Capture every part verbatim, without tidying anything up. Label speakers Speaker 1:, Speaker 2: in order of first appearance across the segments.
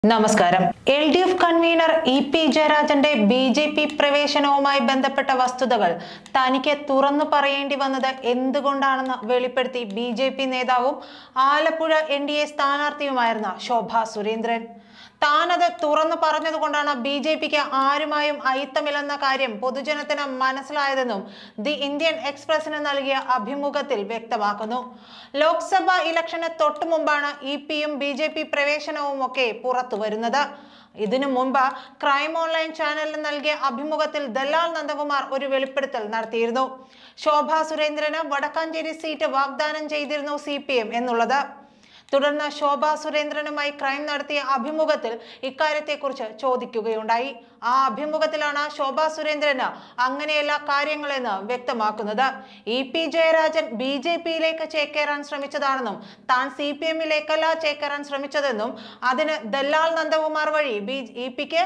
Speaker 1: നമസ്കാരം. L D F convener E P ജയരാജന്റെ B J P പ്രവേശനവുമായി ബന്ധപ്പെട്ട വസ്തുതകൾ തനിക്ക് തുറന്നു പറയേണ്ടി വന്നത് എന്തുകൊണ്ടാണെന്ന് വെളിപ്പെടുത്തി ബി ജെ പി നേതാവും ആലപ്പുഴ എൻ ഡി എ സ്ഥാനാർത്ഥിയുമായിരുന്ന ശോഭാ സുരേന്ദ്രൻ. താനത് തുറന്നു പറഞ്ഞതുകൊണ്ടാണ് ബി ജെ പിക്ക് ആരുമായും അയിത്തമില്ലെന്ന കാര്യം പൊതുജനത്തിന് മനസ്സിലായതെന്നും ദി ഇന്ത്യൻ എക്സ്പ്രസിന് നൽകിയ അഭിമുഖത്തിൽ വ്യക്തമാക്കുന്നു. ലോക്സഭാ ഇലക്ഷന് തൊട്ടു മുമ്പാണ് ഇ പിയും ബി ജെ പി പ്രവേശനവും ഒക്കെ പുറത്തു വരുന്നത്. ഇതിനു മുമ്പ് ക്രൈം ഓൺലൈൻ ചാനലിന് നൽകിയ അഭിമുഖത്തിൽ ദല്ലാൽ നന്ദകുമാർ ഒരു വെളിപ്പെടുത്തൽ നടത്തിയിരുന്നു. ശോഭാ സുരേന്ദ്രന് വടക്കാഞ്ചേരി സീറ്റ് വാഗ്ദാനം ചെയ്തിരുന്നു സി പി എം എന്നുള്ളത്. തുടർന്ന് ശോഭാ സുരേന്ദ്രനുമായി ക്രൈം നടത്തിയ അഭിമുഖത്തിൽ ഇക്കാര്യത്തെക്കുറിച്ച് ചോദിക്കുകയുണ്ടായി. ആ അഭിമുഖത്തിലാണ് ശോഭാ സുരേന്ദ്രന് അങ്ങനെയല്ല കാര്യങ്ങളെന്ന് വ്യക്തമാക്കുന്നത്. E P Jayarajan B J പിയിലേക്ക് ചേക്കേറാൻ ശ്രമിച്ചതാണെന്നും താൻ സി പി എമ്മിലേക്കല്ല ചേക്കേറാൻ ശ്രമിച്ചതെന്നും അതിന് ദല്ലാൽ നന്ദകുമാർ വഴി ബി ഇ പിക്ക്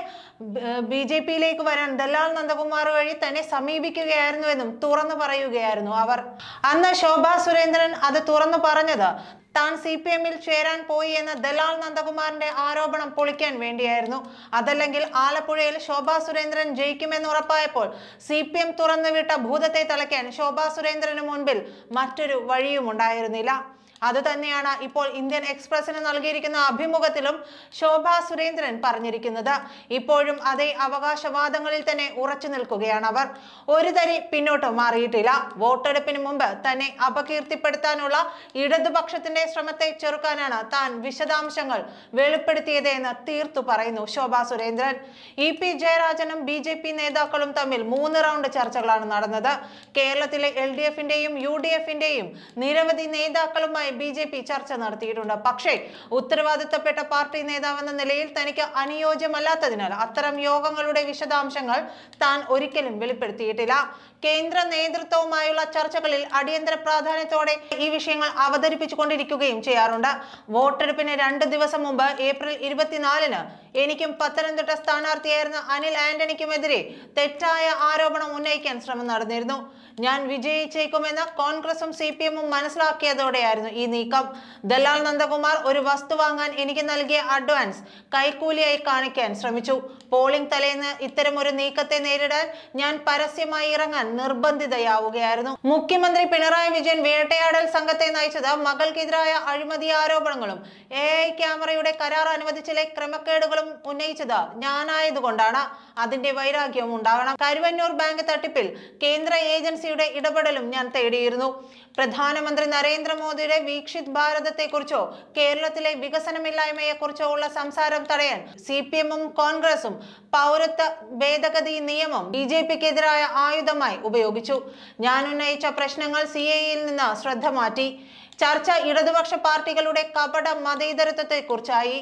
Speaker 1: ബി ജെ പിയിലേക്ക് വരാൻ ദല്ലാൽ നന്ദകുമാർ വഴി തന്നെ സമീപിക്കുകയായിരുന്നുവെന്നും തുറന്നു പറയുകയായിരുന്നു അവർ. അന്ന് ശോഭാ സുരേന്ദ്രൻ അത് തുറന്നു പറഞ്ഞത് താൻ സി പി എമ്മിൽ ചേരാൻ പോയി എന്ന ദല്ലാൽ നന്ദകുമാറിന്റെ ആരോപണം പൊളിക്കാൻ വേണ്ടിയായിരുന്നു. അതല്ലെങ്കിൽ ആലപ്പുഴയിൽ ശോഭാ സുരേന്ദ്രൻ ജയിക്കുമെന്ന് ഉറപ്പായപ്പോൾ സി പി എം തുറന്നുവിട്ട ഭൂതത്തെ തളയ്ക്കാൻ ശോഭാ സുരേന്ദ്രന് മുൻപിൽ മറ്റൊരു വഴിയും ഉണ്ടായിരുന്നില്ല. അത് തന്നെയാണ് ഇപ്പോൾ ഇന്ത്യൻ എക്സ്പ്രസിന് നൽകിയിരിക്കുന്ന അഭിമുഖത്തിലും ശോഭാ സുരേന്ദ്രൻ പറഞ്ഞിരിക്കുന്നത്. ഇപ്പോഴും അതേ അവകാശവാദങ്ങളിൽ തന്നെ ഉറച്ചു നിൽക്കുകയാണ് അവർ. ഒരു തരി പിന്നോട്ട് മാറിയിട്ടില്ല. വോട്ടെടുപ്പിന് മുമ്പ് തന്നെ അപകീർത്തിപ്പെടുത്താനുള്ള ഇടതുപക്ഷത്തിന്റെ ശ്രമത്തെ ചെറുക്കാനാണ് താൻ വിശദാംശങ്ങൾ വെളിപ്പെടുത്തിയത് എന്ന് തീർത്തു പറയുന്നു ശോഭാ സുരേന്ദ്രൻ. ഇ പി ജയരാജനും ബി ജെ പി നേതാക്കളും തമ്മിൽ മൂന്ന് റൗണ്ട് ചർച്ചകളാണ് നടന്നത്. കേരളത്തിലെ എൽ ഡി എഫിന്റെയും യു ഡി എഫിന്റെയും നിരവധി നേതാക്കളുമായി ബി ജെ പി ചർച്ച നടത്തിയിട്ടുണ്ട്. പക്ഷേ ഉത്തരവാദിത്തപ്പെട്ട പാർട്ടി നേതാവെന്ന നിലയിൽ തനിക്ക് അനുയോജ്യമല്ലാത്തതിനാൽ അത്തരം യോഗങ്ങളുടെ വിശദാംശങ്ങൾ താൻ ഒരിക്കലും വെളിപ്പെടുത്തിയിട്ടില്ല. കേന്ദ്ര നേതൃത്വവുമായുള്ള ചർച്ചകളിൽ അടിയന്തര പ്രാധാന്യത്തോടെ ഈ വിഷയങ്ങൾ അവതരിപ്പിച്ചുകൊണ്ടിരിക്കുകയും ചെയ്യാറുണ്ട്. വോട്ടെടുപ്പിന് രണ്ട് ദിവസം മുമ്പ് ഏപ്രിൽ ഇരുപത്തിനാലിന് എനിക്കും പത്തനംതിട്ട സ്ഥാനാർത്ഥിയായിരുന്ന അനിൽ ആന്റണിക്കുമെതിരെ തെറ്റായ ആരോപണം ഉന്നയിക്കാൻ ശ്രമം നടന്നിരുന്നു. ഞാൻ വിജയിച്ചേക്കുമെന്ന് കോൺഗ്രസും സി പി എമ്മും മനസ്സിലാക്കിയതോടെയായിരുന്നു ഈ നീക്കം. ദല്ലാൽ നന്ദകുമാർ ഒരു വസ്തു വാങ്ങാൻ എനിക്ക് നൽകിയ അഡ്വാൻസ് കൈക്കൂലിയായി കാണിക്കാൻ ശ്രമിച്ചു. പോളിംഗ് തലേന്ന് ഇത്തരം ഒരു നീക്കത്തെ നേരിടാൻ ഞാൻ പരസ്യമായി ഇറങ്ങാൻ നിർബന്ധിതയാവുകയായിരുന്നു. മുഖ്യമന്ത്രി പിണറായി വിജയൻ വേട്ടയാടൽ സംഘത്തെ നയിച്ചത് മകൾക്കെതിരായ അഴിമതി ആരോപണങ്ങളും എ ഐ ക്യാമറയുടെ കരാർ അനുവദിച്ചിലെ ക്രമക്കേടുകളും ഉന്നയിച്ചത് ഞാനായതുകൊണ്ടാണ്. അതിന്റെ വൈരാഗ്യവും ഉണ്ടാകണം. കരുവന്നൂർ ബാങ്ക് തട്ടിപ്പിൽ കേന്ദ്ര ഏജൻസിയുടെ ഇടപെടലും ഞാൻ തേടിയിരുന്നു. പ്രധാനമന്ത്രി നരേന്ദ്രമോദിയുടെ വീക്ഷിത് ഭാരതത്തെ കുറിച്ചോ കേരളത്തിലെ വികസനമില്ലായ്മയെ കുറിച്ചോ ഉള്ള സംസാരം തടയാൻ സി പി എമ്മും കോൺഗ്രസും പൗരത്വ ഭേദഗതി നിയമം ബി ജെ പിക്കെതിരായ ആയുധമായി ഉപയോഗിച്ചു. ഞാൻ ഉന്നയിച്ച പ്രശ്നങ്ങൾ സി എ യിൽ നിന്ന് ശ്രദ്ധ മാറ്റി. ചർച്ച ഇടതുപക്ഷ പാർട്ടികളുടെ കപട മതേതരത്വത്തെ കുറിച്ചായി.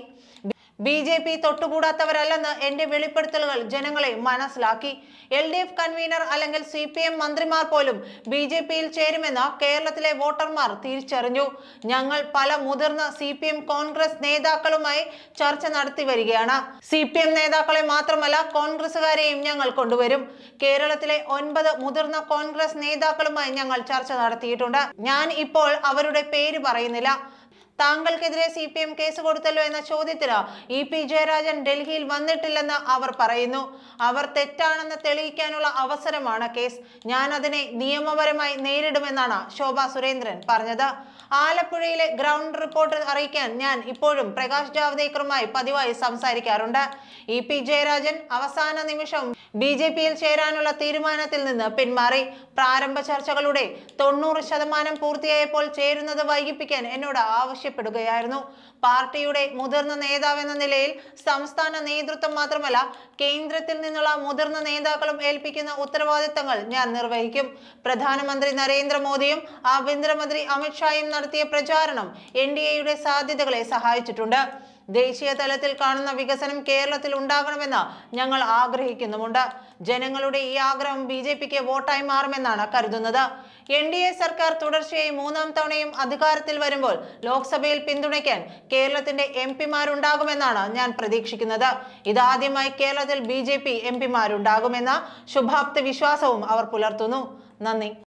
Speaker 1: ബി ജെ പി തൊട്ടുകൂടാത്തവരല്ലെന്ന് എന്റെ വെളിപ്പെടുത്തലുകൾ ജനങ്ങളെ മനസ്സിലാക്കി. എൽ ഡി എഫ് കൺവീനർ അല്ലെങ്കിൽ സി പി എം മന്ത്രിമാർ പോലും ബി ജെ പിയിൽ ചേരുമെന്ന് കേരളത്തിലെ വോട്ടർമാർ തിരിച്ചറിഞ്ഞു. ഞങ്ങൾ പല മുതിർന്ന സി പി എം കോൺഗ്രസ് നേതാക്കളുമായി ചർച്ച നടത്തി വരികയാണ്. സി പി എം നേതാക്കളെ മാത്രമല്ല കോൺഗ്രസുകാരെയും ഞങ്ങൾ കൊണ്ടുവരും. കേരളത്തിലെ ഒൻപത് മുതിർന്ന കോൺഗ്രസ് നേതാക്കളുമായി ഞങ്ങൾ ചർച്ച നടത്തിയിട്ടുണ്ട്. ഞാൻ ഇപ്പോൾ അവരുടെ പേര് പറയുന്നില്ല. താങ്കൾക്കെതിരെ സി പി എം കേസ് കൊടുത്തല്ലോ എന്ന ചോദ്യത്തിന് ഇ പി ജയരാജൻ ഡൽഹിയിൽ വന്നിട്ടില്ലെന്ന് അവർ പറയുന്നു. അവർ തെറ്റാണെന്ന് തെളിയിക്കാനുള്ള അവസരമാണ് കേസ്. ഞാൻ അതിനെ നിയമപരമായി നേരിടുമെന്നാണ് ശോഭാ സുരേന്ദ്രൻ പറഞ്ഞത്. ആലപ്പുഴയിലെ ഗ്രൗണ്ട് റിപ്പോർട്ട് അറിയിക്കാൻ ഞാൻ ഇപ്പോഴും പ്രകാശ് ജാവ്ദേക്കറുമായി പതിവായി സംസാരിക്കാറുണ്ട്. ഇ പി ജയരാജൻ അവസാന നിമിഷം ബി ജെ പിയിൽ ചേരാനുള്ള തീരുമാനത്തിൽ നിന്ന് പിന്മാറി. പ്രാരംഭ ചർച്ചകളുടെ തൊണ്ണൂറ് ശതമാനം പൂർത്തിയായപ്പോൾ ചേരുന്നത് വൈകിപ്പിക്കാൻ എന്നോട് ആവശ്യപ്പെടുകയായിരുന്നു. പാർട്ടിയുടെ മുതിർന്ന നേതാവെന്ന നിലയിൽ സംസ്ഥാന നേതൃത്വം മാത്രമല്ല കേന്ദ്രത്തിൽ നിന്നുള്ള മുതിർന്ന നേതാക്കളും ഏൽപ്പിക്കുന്ന ഉത്തരവാദിത്തങ്ങൾ ഞാൻ നിർവഹിക്കും. പ്രധാനമന്ത്രി നരേന്ദ്രമോദിയും ആഭ്യന്തരമന്ത്രി അമിത്ഷായും നടത്തിയ പ്രചാരണം എൻ ഡി എയുടെ സാധ്യതകളെ സഹായിച്ചിട്ടുണ്ട്. ദേശീയ തലത്തിൽ കാണുന്ന വികസനം കേരളത്തിൽ ഉണ്ടാകണമെന്ന് ഞങ്ങൾ ആഗ്രഹിക്കുന്നുമുണ്ട്. ജനങ്ങളുടെ ഈ ആഗ്രഹം ബി ജെ പിക്ക് വോട്ടായി മാറുമെന്നാണ് കരുതുന്നത്. എൻ ഡി എ സർക്കാർ തുടർച്ചയായി മൂന്നാം തവണയും അധികാരത്തിൽ വരുമ്പോൾ ലോക്സഭയിൽ പിന്തുണയ്ക്കാൻ കേരളത്തിന്റെ എം പിമാരുണ്ടാകുമെന്നാണ് ഞാൻ പ്രതീക്ഷിക്കുന്നത്. ഇതാദ്യമായി കേരളത്തിൽ ബി ജെ പി എം പിമാരുണ്ടാകുമെന്ന ശുഭാപ്തി വിശ്വാസവും അവർ പുലർത്തുന്നു. നന്ദി.